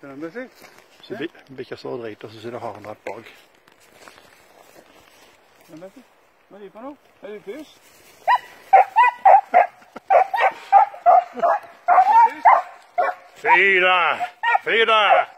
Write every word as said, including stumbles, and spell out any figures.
Den Bessie. Så bikkja står og driter, og så sitter haren rett bak. Den Bessie. Hva er det for noe? Er det pus? Fy da! Fy da!